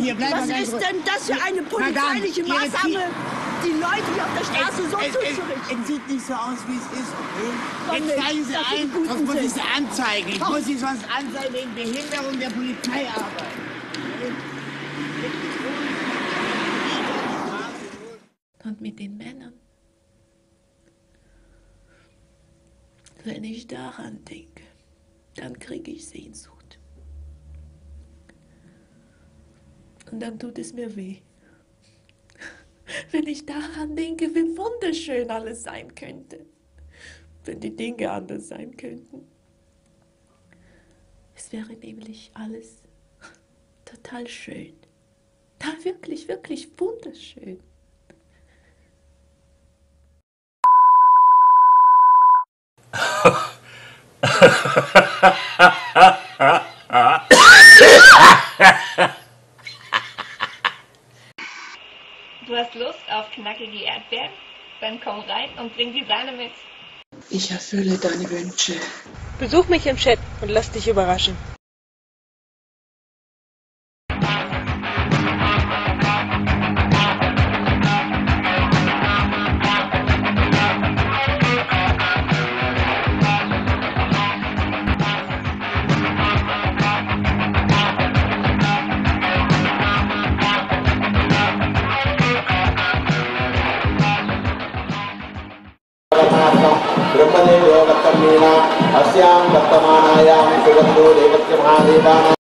Hier, bleib Was mal ganz ist ruhig. denn das für eine polizeiliche Madame, Maßnahme, die Leute hier auf der Straße so zuzurichten? Es sieht nicht so aus, wie es ist, okay? Komm Jetzt mit, steigen Sie das sind ein, guten sonst muss ich Tipps. Sie anzeigen. Ich Komm. muss Sie sonst anzeigen wegen Behinderung der Polizeiarbeit. Und mit den Männern. Wenn ich daran denke, dann kriege ich Sehnsucht. Und dann tut es mir weh. Wenn ich daran denke, wie wunderschön alles sein könnte. Wenn die Dinge anders sein könnten. Es wäre nämlich alles total schön. Da wirklich, wirklich wunderschön. Du hast Lust auf knackige Erdbeeren? Dann komm rein und bring die Sahne mit. Ich erfülle deine Wünsche. Besuch mich im Chat und lass dich überraschen. ब्रह्मदेवो गतमीना अस्यां वर्तमानायां सुगन्धो देवस्य महादेवानां